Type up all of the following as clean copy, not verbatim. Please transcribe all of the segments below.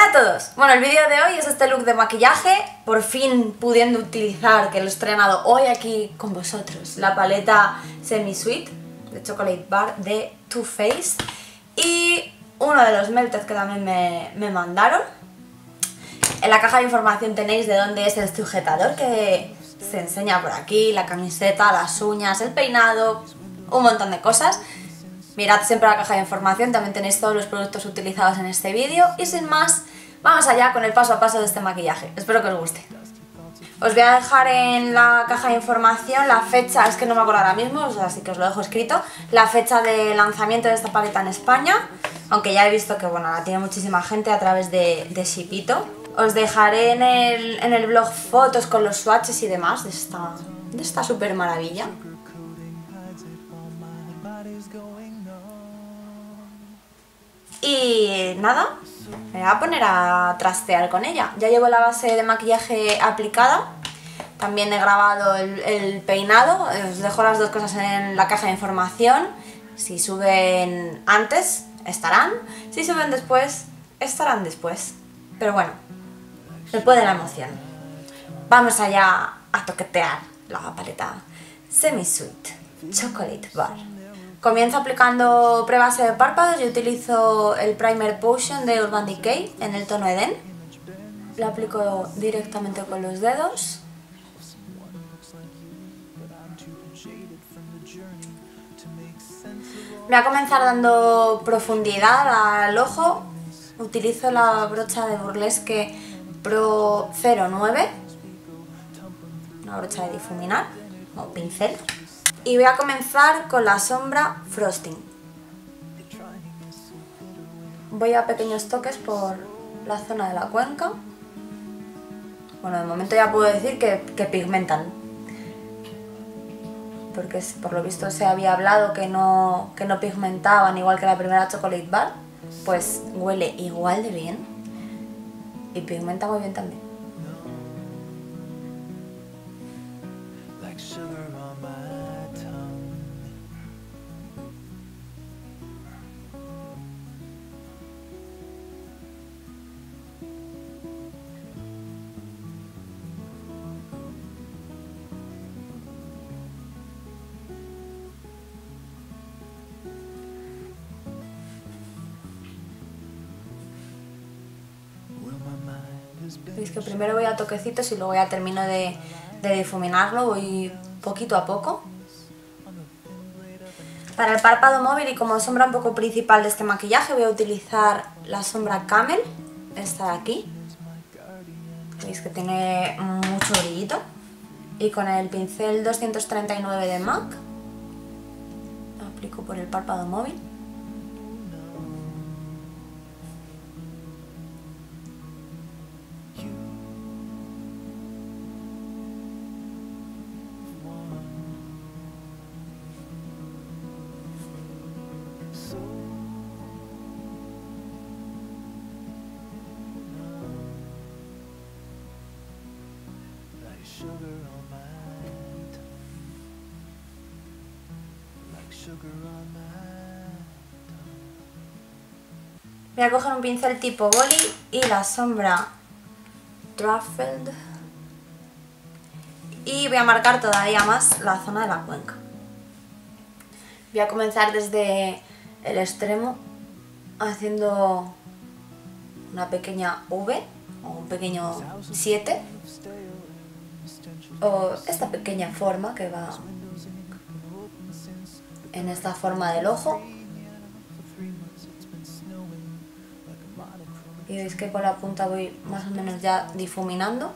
Hola a todos, bueno, el vídeo de hoy es este look de maquillaje, por fin pudiendo utilizar, que lo he estrenado hoy aquí con vosotros, la paleta Semi Sweet de Chocolate Bar de Too Faced y uno de los melted que también me mandaron. En la caja de información tenéis de dónde es el sujetador que se enseña por aquí, la camiseta, las uñas, el peinado, un montón de cosas. Mirad siempre la caja de información, también tenéis todos los productos utilizados en este vídeo. Y sin más, vamos allá con el paso a paso de este maquillaje. Espero que os guste. Os voy a dejar en la caja de información la fecha, es que no me acuerdo ahora mismo, así que os lo dejo escrito, la fecha de lanzamiento de esta paleta en España, aunque ya he visto que bueno, la tiene muchísima gente a través de Shipito. Os dejaré en el blog fotos con los swatches y demás de esta super maravilla. Y nada, me voy a poner a trastear con ella. Ya llevo la base de maquillaje aplicada. También he grabado el peinado. Os dejo las dos cosas en la caja de información. Si suben antes, estarán. Si suben después, estarán después. Pero bueno, después de la emoción. Vamos allá a toquetear la paleta Semi Sweet Chocolate Bar. Comienzo aplicando prebase de párpados. Yo utilizo el Primer Potion de Urban Decay en el tono Eden. Lo aplico directamente con los dedos. Voy a comenzar dando profundidad al ojo. Utilizo la brocha de Burlesque Pro 09, una brocha de difuminar o pincel. Y voy a comenzar con la sombra Frosting. Voy a pequeños toques por la zona de la cuenca. Bueno, de momento ya puedo decir que pigmentan. Porque por lo visto se había hablado que no pigmentaban igual que la primera Chocolate Bar. Pues huele igual de bien. Y pigmenta muy bien también. Veis que primero voy a toquecitos y luego ya termino de difuminarlo, voy poquito a poco. Para el párpado móvil y como sombra un poco principal de este maquillaje voy a utilizar la sombra Camel, esta de aquí. Veis que tiene mucho brillito. Y con el pincel 239 de MAC lo aplico por el párpado móvil. Voy a coger un pincel tipo boli y la sombra Truffled y voy a marcar todavía más la zona de la cuenca. Voy a comenzar desde el extremo haciendo una pequeña V o un pequeño 7 o esta pequeña forma que va en esta forma del ojo. Y veis que con la punta voy más o menos ya difuminando.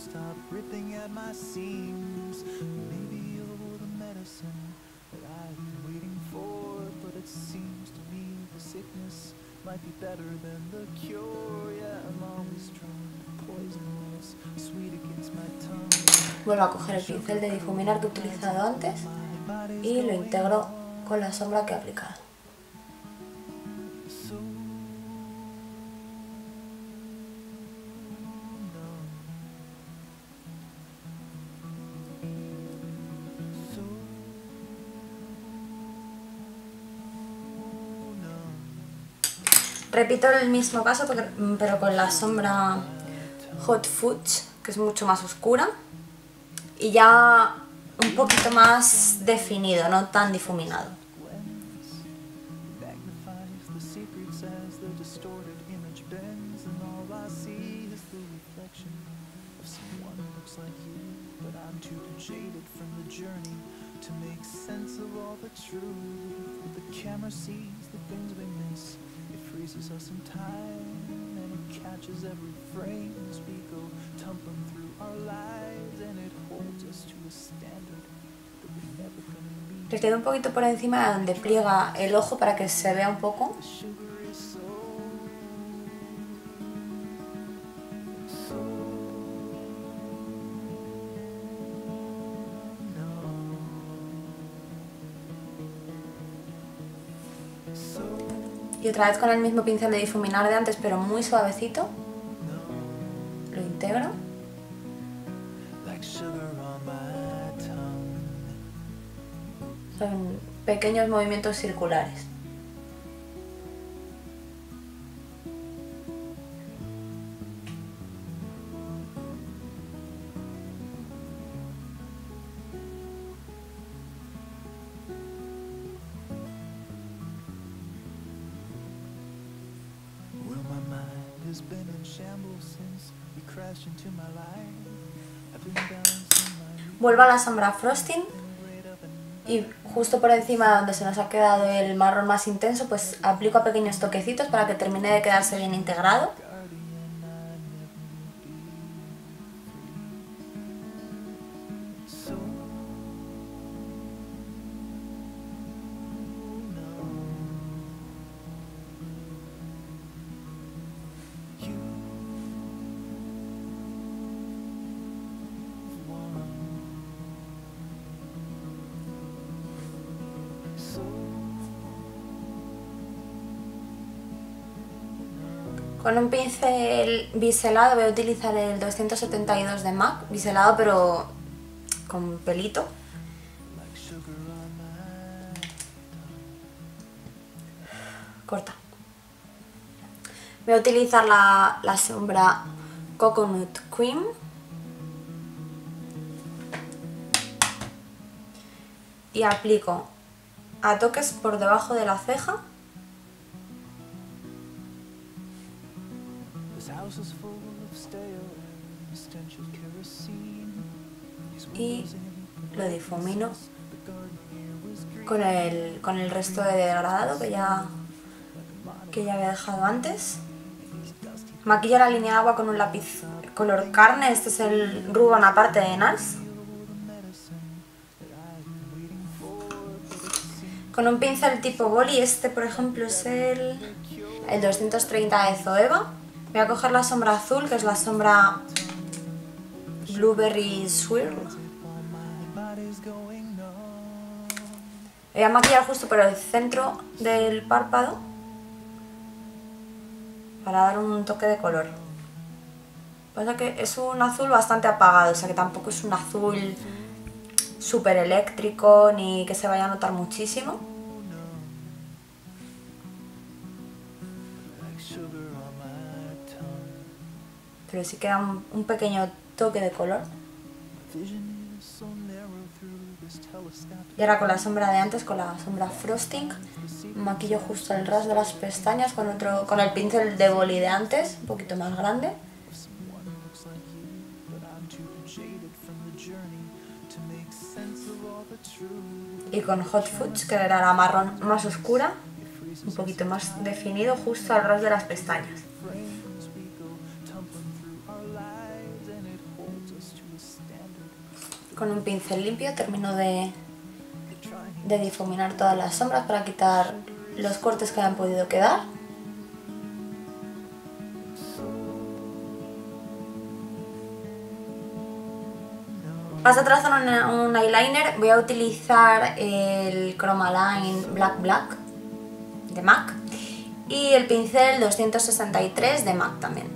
Vuelvo a coger el pincel de difuminar que he utilizado antes y lo integro con la sombra que he aplicado. Repito el mismo paso pero con la sombra Hot Fudge, que es mucho más oscura y ya un poquito más definido, no tan difuminado. Us in time and it catches every frame as we go tumbling through our lives and it holds us to a standard that we're never gonna meet. Le queda un poquito por encima de donde pliega el ojo para que se vea un poco. Y otra vez con el mismo pincel de difuminar de antes, pero muy suavecito. Lo integro. Son pequeños movimientos circulares. Vuelvo a la sombra Frosting y justo por encima donde se nos ha quedado el marrón más intenso, pues aplico a pequeños toquecitos para que termine de quedarse bien integrado. Con un pincel biselado voy a utilizar el 272 de MAC, biselado pero con pelito. Corta. Voy a utilizar la sombra Coconut Cream. Y aplico a toques por debajo de la ceja. Y lo difumino con el resto de degradado que ya había dejado antes. Maquillo la línea de agua con un lápiz color carne, este es el Ruban aparte de NARS. Con un pincel tipo boli, este por ejemplo es el 230 de Zoeva. Voy a coger la sombra azul, que es la sombra Blueberry Swirl. Voy a maquillar justo por el centro del párpado para dar un toque de color. Pasa que es un azul bastante apagado, o sea que tampoco es un azul súper eléctrico ni que se vaya a notar muchísimo. Pero sí queda un pequeño toque de color. Y ahora con la sombra de antes, con la sombra Frosting, maquillo justo el ras de las pestañas con el pincel de boli de antes, un poquito más grande. Y con Hot Fudge, que era la marrón más oscura, un poquito más definido justo al ras de las pestañas. Con un pincel limpio termino de difuminar todas las sombras para quitar los cortes que hayan podido quedar. Para trazar un eyeliner voy a utilizar el Chromaline Black de MAC y el pincel 263 de MAC también.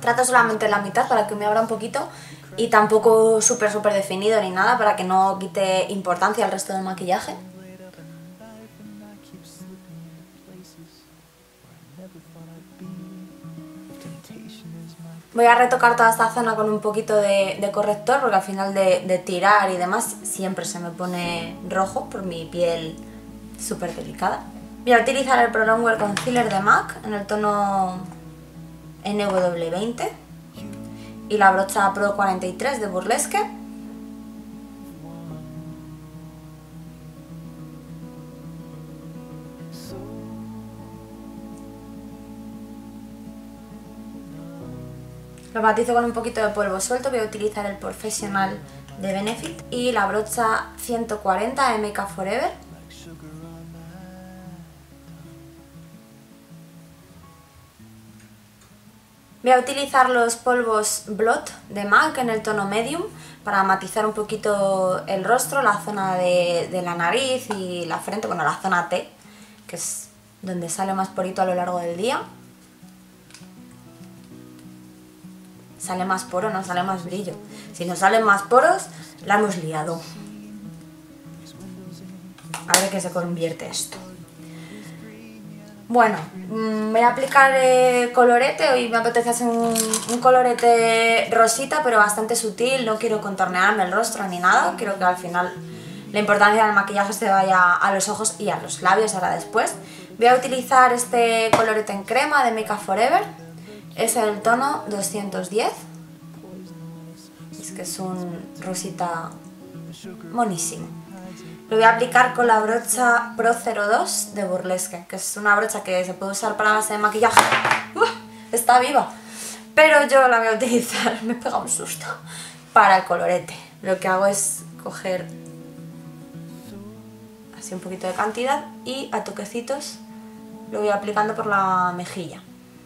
Trato solamente la mitad para que me abra un poquito y tampoco súper definido ni nada para que no quite importancia al resto del maquillaje. Voy a retocar toda esta zona con un poquito de corrector porque al final de tirar y demás siempre se me pone rojo por mi piel súper delicada. Voy a utilizar el Pro Longwear Concealer de MAC en el tono NW20 y la brocha Pro 43 de Burlesque. Lo matizo con un poquito de polvo suelto. Voy a utilizar el Professional de Benefit y la brocha 140 de Make Up For Ever. Voy a utilizar los polvos Blot de MAC en el tono Medium para matizar un poquito el rostro, la zona de la nariz y la frente, bueno, la zona T, que es donde sale más porito a lo largo del día. Sale más poro, no sale más brillo. Si no salen más poros, la hemos liado. A ver qué se convierte esto. Bueno, voy a aplicar colorete. Hoy me apetece hacer un colorete rosita, pero bastante sutil. No quiero contornearme el rostro ni nada. Quiero que al final la importancia del maquillaje se vaya a los ojos y a los labios ahora después. Voy a utilizar este colorete en crema de Make Up For Ever. Es el tono 210. Es que es un rosita monísimo. Lo voy a aplicar con la brocha Pro 02 de Burlesque, que es una brocha que se puede usar para base de maquillaje. Está viva. Pero yo la voy a utilizar, me pega un susto, para el colorete. Lo que hago es coger así un poquito de cantidad y a toquecitos lo voy aplicando por la mejilla.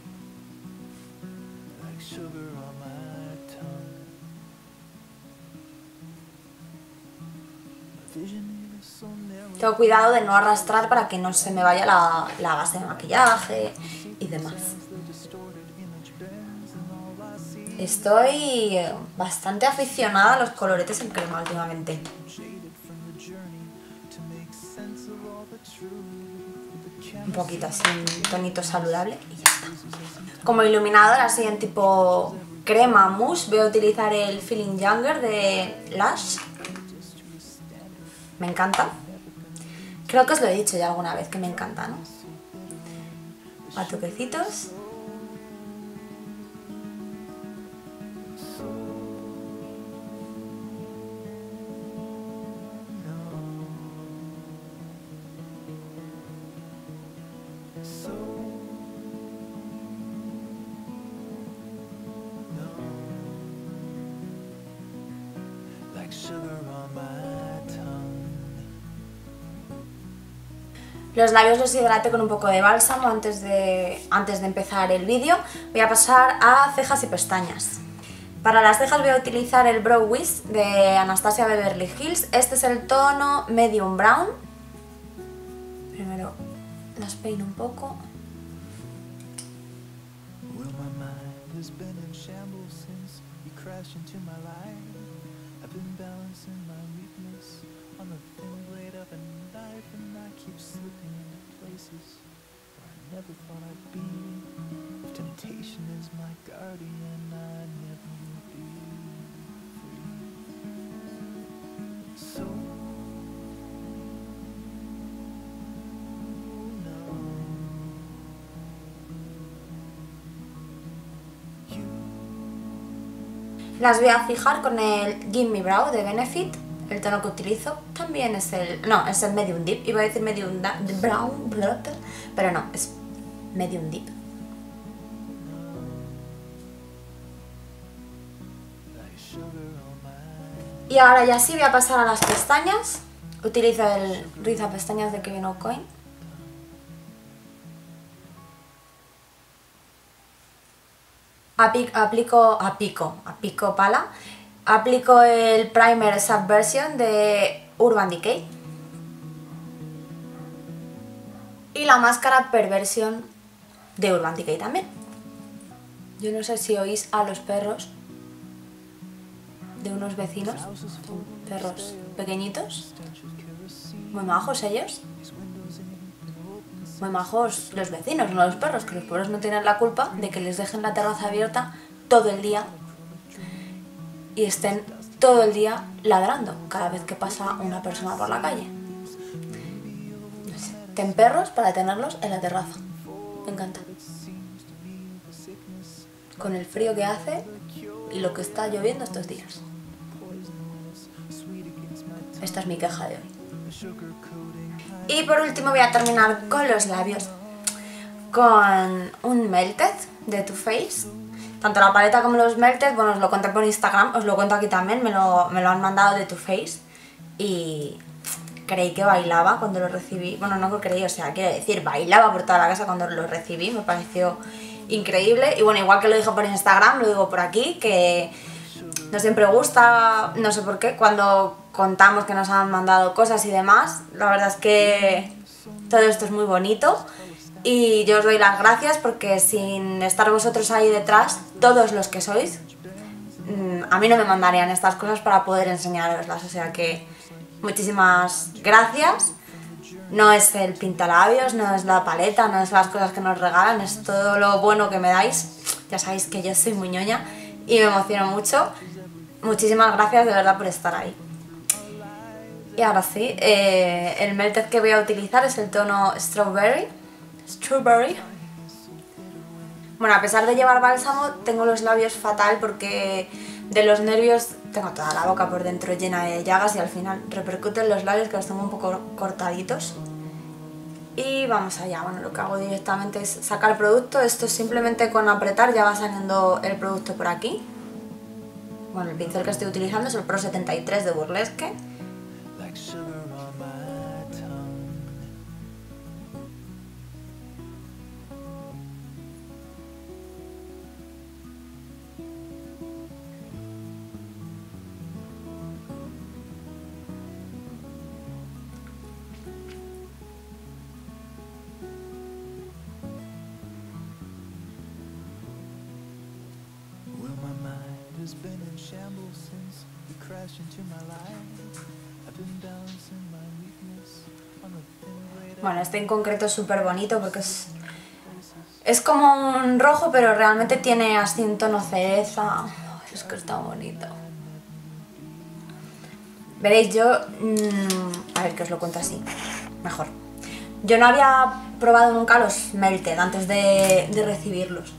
Tengo cuidado de no arrastrar para que no se me vaya la base de maquillaje y demás. Estoy bastante aficionada a los coloretes en crema últimamente. Un poquito así, un tonito saludable y ya está. Como iluminador así en tipo crema mousse voy a utilizar el Feeling Younger de Lush. Me encanta. Creo que os lo he dicho ya alguna vez que me encanta, ¿no? A toquecitos. Los labios los hidraté con un poco de bálsamo antes de empezar el vídeo. Voy a pasar a cejas y pestañas. Para las cejas voy a utilizar el Brow Wiz de Anastasia Beverly Hills. Este es el tono Medium Brown. Primero las peino un poco. Las voy a fijar con el Gimme Brow de Benefit. El tono que utilizo también es el... no, es el Medium Deep. Iba a decir Medium Brown, pero no, es Medium Deep. Y ahora ya sí voy a pasar a las pestañas. Utilizo el riza pestañas de Kevyn Aucoin. Aplico pala. Aplico el primer Subversion de Urban Decay. Y la máscara Perversion de Urban Decay también. Yo no sé si oís a los perros de unos vecinos, perros pequeñitos, muy majos ellos, muy majos los vecinos, no los perros, que los perros no tienen la culpa de que les dejen la terraza abierta todo el día y estén todo el día ladrando cada vez que pasa una persona por la calle. No sé, ten perros para tenerlos en la terraza, me encanta. Con el frío que hace y lo que está lloviendo estos días. Esta es mi queja de hoy. Y por último voy a terminar con los labios, con un Melted de Too Faced. Tanto la paleta como los Melted, bueno, os lo conté por Instagram, os lo cuento aquí también, me lo han mandado de Too Faced. Y creí que bailaba cuando lo recibí, bueno, no creí, o sea, quiero decir, bailaba por toda la casa cuando lo recibí, me pareció increíble. Y bueno, igual que lo dije por Instagram, lo digo por aquí, que no siempre gusta, no sé por qué, cuando contamos que nos han mandado cosas y demás. La verdad es que todo esto es muy bonito y yo os doy las gracias porque sin estar vosotros ahí detrás, todos los que sois, a mí no me mandarían estas cosas para poder enseñaroslas, o sea que muchísimas gracias. No es el pintalabios, no es la paleta, no es las cosas que nos regalan, es todo lo bueno que me dais. Ya sabéis que yo soy muy ñoña y me emociono mucho. Muchísimas gracias de verdad por estar ahí. Y ahora sí, el Melted que voy a utilizar es el tono Strawberry. Bueno, a pesar de llevar bálsamo, tengo los labios fatal porque de los nervios tengo toda la boca por dentro llena de llagas y al final repercute en los labios, que los tengo un poco cortaditos. Y vamos allá. Bueno, lo que hago directamente es sacar el producto. Esto es simplemente con apretar, ya va saliendo el producto por aquí. Bueno, el pincel que estoy utilizando es el Pro 73 de Burlesque. Bueno, este en concreto es súper bonito porque es como un rojo, pero realmente tiene así un tono cereza. Es que está bonito. Veréis, yo... a ver, que os lo cuento así, mejor. Yo no había probado nunca los Melted antes de recibirlos.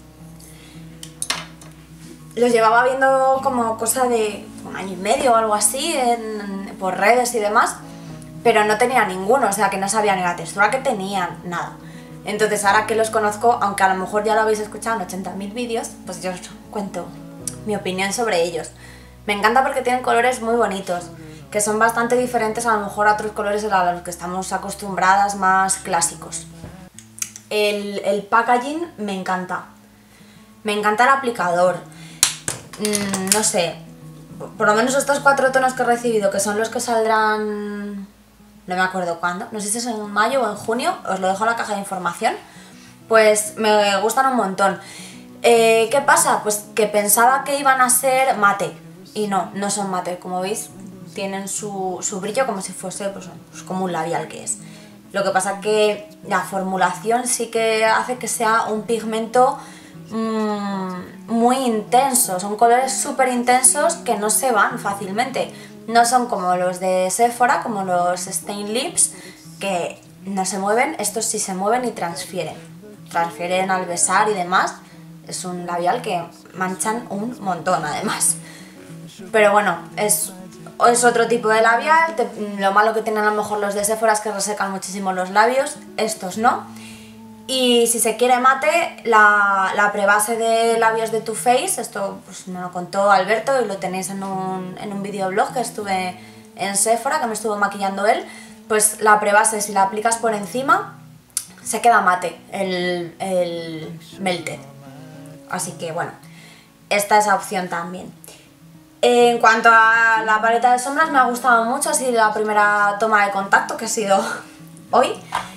Los llevaba viendo como cosa de 1 año y medio o algo así por redes y demás, pero no tenía ninguno, o sea que no sabía ni la textura que tenían, nada. Entonces ahora que los conozco, aunque a lo mejor ya lo habéis escuchado en 80.000 vídeos, pues yo os cuento mi opinión sobre ellos. Me encanta porque tienen colores muy bonitos, que son bastante diferentes a lo mejor a otros colores a los que estamos acostumbradas, más clásicos. El packaging me encanta. Me encanta el aplicador. No sé, por lo menos estos 4 tonos que he recibido, que son los que saldrán, no me acuerdo cuándo, no sé si es en mayo o en junio, os lo dejo en la caja de información, pues me gustan un montón. ¿Qué pasa? Pues que pensaba que iban a ser mate, y no son mate, como veis, tienen su brillo como si fuese pues como un labial que es. Lo que pasa que la formulación sí que hace que sea un pigmento muy intenso, son colores súper intensos que no se van fácilmente, no son como los de Sephora, como los Stain Lips, que no se mueven. Estos sí se mueven y transfieren al besar y demás. Es un labial que manchan un montón además, pero bueno, es otro tipo de labial. Lo malo que tienen a lo mejor los de Sephora es que resecan muchísimo los labios, estos no. Y si se quiere mate, la prebase de labios de Too Faced, esto pues me lo contó Alberto y lo tenéis en un videoblog que estuve en Sephora, que me estuvo maquillando él, pues la prebase, si la aplicas por encima, se queda mate el Melted. Así que bueno, esta es la opción también. En cuanto a la paleta de sombras, me ha gustado mucho, ha sido la primera toma de contacto que ha sido hoy.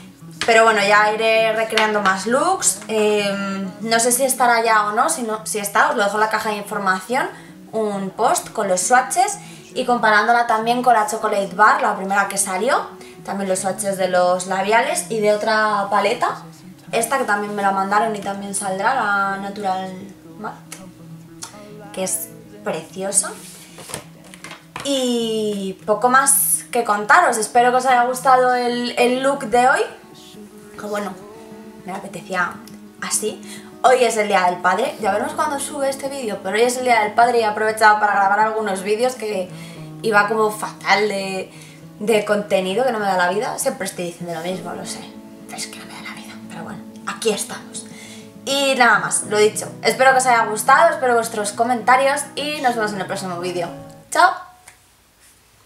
Pero bueno, ya iré recreando más looks. No sé si estará ya o no, si está, os lo dejo en la caja de información, un post con los swatches y comparándola también con la Chocolate Bar, la primera que salió, también los swatches de los labiales y de otra paleta, esta que también me la mandaron y también saldrá, la Natural Matte, que es preciosa. Y poco más que contaros, espero que os haya gustado el look de hoy, que bueno, me apetecía así. Hoy es el Día del Padre, ya veremos cuando sube este vídeo, pero hoy es el Día del Padre y he aprovechado para grabar algunos vídeos que iba como fatal de contenido, que no me da la vida. Siempre estoy diciendo lo mismo, lo sé, pero es que no me da la vida, pero bueno, aquí estamos. Y nada más, lo dicho, espero que os haya gustado, espero vuestros comentarios y nos vemos en el próximo vídeo. ¡Chao!